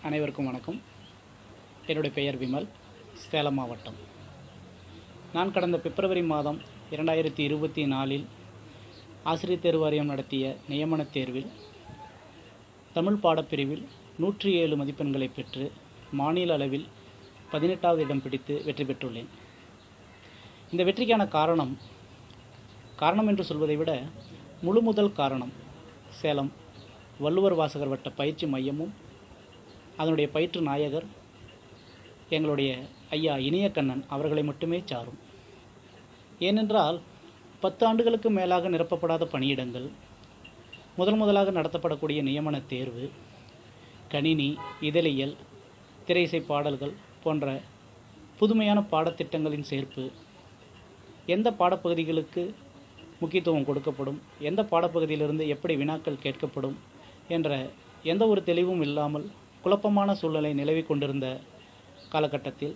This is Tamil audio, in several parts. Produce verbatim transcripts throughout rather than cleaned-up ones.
அனைவருக்கும் வணக்கம். என்னுடைய பெயர் விமல், சேலம் மாவட்டம். நான் கடந்த பிப்ரவரி மாதம் இரண்டாயிரத்தி இருபத்தி நாலில் ஆசிரியர் தேர்வு வாரியம் நடத்திய நியமனத் தேர்வில் தமிழ் பாடப்பிரிவில் நூற்றி ஏழு மதிப்பெண்களை பெற்று மாநில அளவில் பதினெட்டாவது இடம் பிடித்து வெற்றி பெற்றுள்ளேன். இந்த வெற்றிக்கான காரணம் காரணம் என்று சொல்வதை விட முழு முதல் காரணம் சேலம் வள்ளுவர் வாசகர் வட்ட பயிற்சி மையமும் அதனுடைய பயிற்று நாயகர் எங்களுடைய ஐயா இனியக்கண்ணன் அவர்களை மட்டுமே சாரும். ஏனென்றால் பத்து ஆண்டுகளுக்கு மேலாக நிரப்பப்படாத பணியிடங்கள், முதல் முதலாக நடத்தப்படக்கூடிய நியமன தேர்வு, கணினி, இதழியல், திரையிசை பாடல்கள் போன்ற புதுமையான பாடத்திட்டங்களின் சேர்ப்பு, எந்த பாடப்பகுதிகளுக்கு முக்கியத்துவம் கொடுக்கப்படும், எந்த பாடப்பகுதியிலிருந்து எப்படி வினாக்கள் கேட்கப்படும் என்ற எந்த ஒரு தெளிவும் இல்லாமல் குழப்பமான சூழ்நிலை நிலவி கொண்டிருந்த காலகட்டத்தில்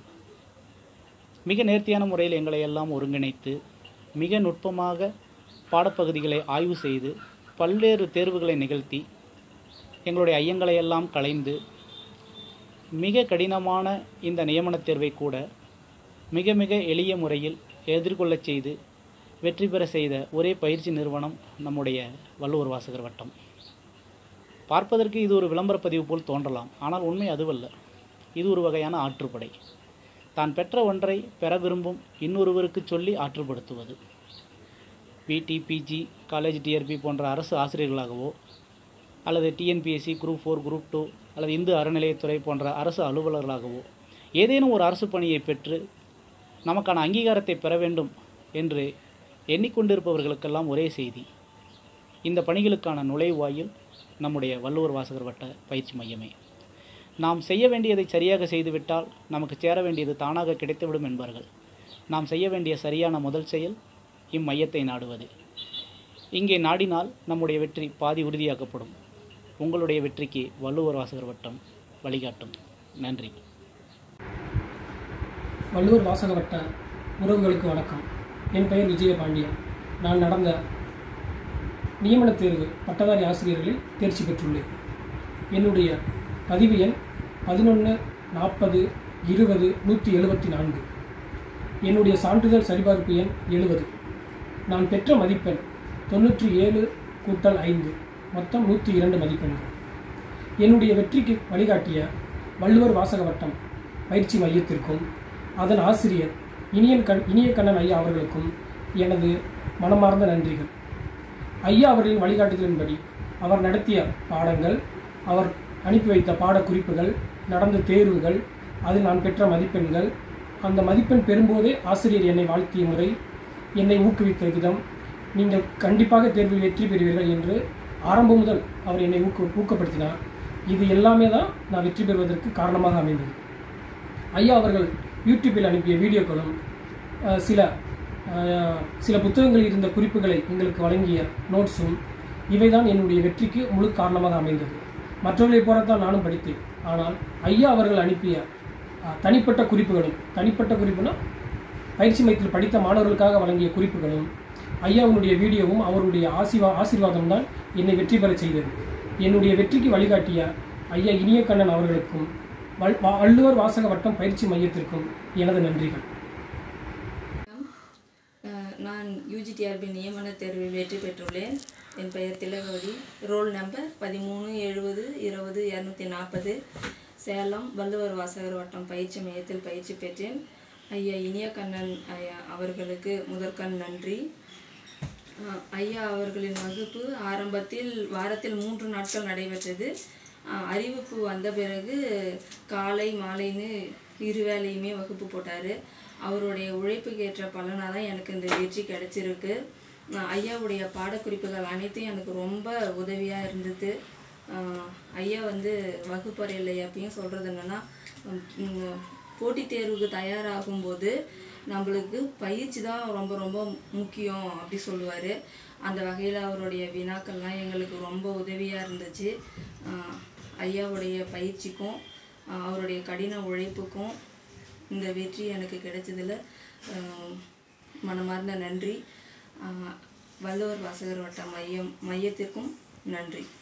மிக நேர்த்தியான முறையில் எங்களை எல்லாம் ஒருங்கிணைத்து மிக நுட்பமாக பாடப்பகுதிகளை ஆய்வு செய்து பல்வேறு தேர்வுகளை நிகழ்த்தி எங்களுடைய ஐயங்களை எல்லாம் களைந்து மிக கடினமான இந்த நியமனத் தேர்வை கூட மிக மிக எளிய முறையில் எதிர்கொள்ளச் செய்து வெற்றி பெற செய்த ஒரே பயிற்சி நிறுவனம் நம்முடைய வள்ளுவர் வாசகர் வட்டம். பார்ப்பதற்கு இது ஒரு விளம்பர பதிவு போல் தோன்றலாம், ஆனால் உண்மை அதுவல்ல. இது ஒரு வகையான ஆற்றுப்படை. தான் பெற்ற ஒன்றை பெற விரும்பும் இன்னொருவருக்கு சொல்லி ஆற்றுப்படுத்துவது. பிடி, பிஜி, காலேஜ் டிஆர்பி போன்ற அரசு ஆசிரியர்களாகவோ அல்லது TNPSC, group four, group two அல்லது இந்து அறநிலையத்துறை போன்ற அரசு அலுவலர்களாகவோ ஏதேனும் ஒரு அரசு பணியை பெற்று நமக்கான அங்கீகாரத்தை பெற வேண்டும் என்று எண்ணிக்கொண்டிருப்பவர்களுக்கெல்லாம் ஒரே செய்தி, இந்த பணிகளுக்கான நுழைவாயில் நம்முடைய வள்ளுவர் வாசகர் வட்ட பயிற்சி மையமே. நாம் செய்ய வேண்டியதை சரியாக செய்துவிட்டால் நமக்கு சேர வேண்டியது தானாக கிடைத்துவிடும் என்பார்கள். நாம் செய்ய வேண்டிய சரியான முதல் செயல் இம்மையத்தை நாடுவது. இங்கே நாடினால் நம்முடைய வெற்றி பாதி உறுதியாக்கப்படும். உங்களுடைய வெற்றிக்கு வள்ளுவர் வாசகர் வட்டம் வழிகாட்டும். நன்றி. வள்ளுவர் வாசக வட்ட உறவுகளுக்கு வணக்கம். என் பெயர் விஜயபாண்டியன். நான் நடந்த நியமனத் தேர்வு பட்டதாரி ஆசிரியர்களில் தேர்ச்சி பெற்றுள்ளேன். என்னுடைய பதிவு எண் பதினொன்று நாற்பது இருபது நூற்றி எழுபத்தி நான்கு. என்னுடைய சான்றிதழ் சரிபார்ப்பு எண் எழுபது. நான் பெற்ற மதிப்பெண் தொண்ணூற்றி ஏழு கூட்டல் ஐந்து, மொத்தம் நூற்றி இரண்டு மதிப்பெண்கள். என்னுடைய வெற்றிக்கு வழிகாட்டிய வள்ளுவர் வாசக வட்டம் பயிற்சி மையத்திற்கும் அதன் ஆசிரியர் இனியன் கண் இனியக்கண்ணன் ஐயா அவர்களுக்கும் எனது மனமார்ந்த நன்றிகள். ஐயா அவர்களின் வழிகாட்டுதலின்படி அவர் நடத்திய பாடங்கள், அவர் அனுப்பி வைத்த பாடக்குறிப்புகள், நடந்த தேர்வுகள், அதில் நான் பெற்ற மதிப்பெண்கள், அந்த மதிப்பெண் பெறும்போதே ஆசிரியர் என்னை வாழ்த்திய முறை, என்னை ஊக்குவித்த விதம், நீங்கள் கண்டிப்பாக தேர்வில் வெற்றி பெறுவீர்கள் என்று ஆரம்பம் முதல் அவர் என்னை ஊக்க ஊக்கப்படுத்தினார். இது எல்லாமே தான் நான் வெற்றி பெறுவதற்கு காரணமாக அமைந்தது. ஐயா அவர்கள் யூடியூப்பில் அனுப்பிய வீடியோக்களும் சில சில புத்தகங்களில் இருந்த குறிப்புகளை எங்களுக்கு வழங்கிய நோட்ஸும் இவைதான் என்னுடைய வெற்றிக்கு முழு காரணமாக அமைந்தது. மற்றவர்களை போலத்தான் நானும் படித்தேன். ஆனால் ஐயா அவர்கள் அனுப்பிய தனிப்பட்ட குறிப்புகளும், தனிப்பட்ட குறிப்புனா பயிற்சி மையத்தில் படித்த மாணவர்களுக்காக வழங்கிய குறிப்புகளும், ஐயாவுடைய வீடியோவும் அவருடைய ஆசீர்வா ஆசீர்வாதம் தான் என்னை வெற்றி பெற செய்தது. என்னுடைய வெற்றிக்கு வழிகாட்டிய ஐயா இனியக்கண்ணன் அவர்களுக்கும் வள்ளுவர் வாசக வட்டம் பயிற்சி மையத்திற்கும் எனது நன்றிகள். நான் யூஜிடிஆர்பி நியமன தேர்வில் வெற்றி பெற்றுள்ளேன். என் பெயர் திலகவதி. ரோல் நம்பர் பதிமூணு எழுபது இருபது இரநூத்தி நாற்பது. சேலம் வள்ளுவர் வாசகர் வட்டம் பயிற்சி மையத்தில் பயிற்சி பெற்றேன். ஐயா இனியக்கண்ணன் ஐயா அவர்களுக்கு முதற்கண் நன்றி. ஐயா அவர்களின் வகுப்பு ஆரம்பத்தில் வாரத்தில் மூன்று நாட்கள் நடைபெற்றது. அறிவிப்பு வந்த பிறகு காலை மாலைன்னு இரு வேளையுமே வகுப்பு போட்டார். அவருடைய உழைப்புக்கு ஏற்ற பலனாக தான் எனக்கு இந்த வெற்றி கிடைச்சிருக்கு. ஐயாவுடைய பாடக்குறிப்புகள் அனைத்தும் எனக்கு ரொம்ப உதவியாக இருந்தது. ஐயா வந்து வகுப்பறையில் எப்பயும் சொல்கிறது என்னென்னா, போட்டித் தேர்வுக்கு தயாராகும்போது நம்மளுக்கு பயிற்சி தான் ரொம்ப ரொம்ப முக்கியம் அப்படி சொல்லுவார். அந்த வகையில் அவருடைய வினாக்கள்லாம் எங்களுக்கு ரொம்ப உதவியாக இருந்துச்சு. ஐயாவுடைய பயிற்சிக்கும் அவருடைய கடின உழைப்புக்கும் இந்த வெற்றி எனக்கு கிடைச்சதில் மனமார்ந்த நன்றி. வள்ளுவர் வாசகர் வட்ட மையம் மையத்திற்கும் நன்றி.